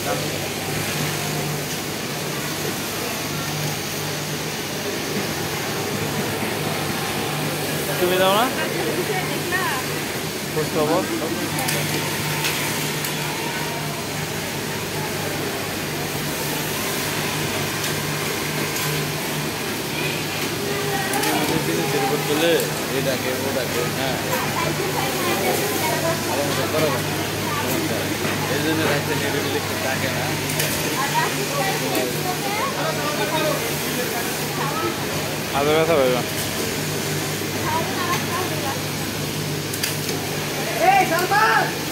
তুমি দাও না খোঁজ খবর জিনিসের উপর তুলে এ ডাকে ও ডাকে হ্যাঁ করো এই জন্য রাখতে নিয়ে ডাকে না আদৌ ব্যথা পাইবা এই সালমান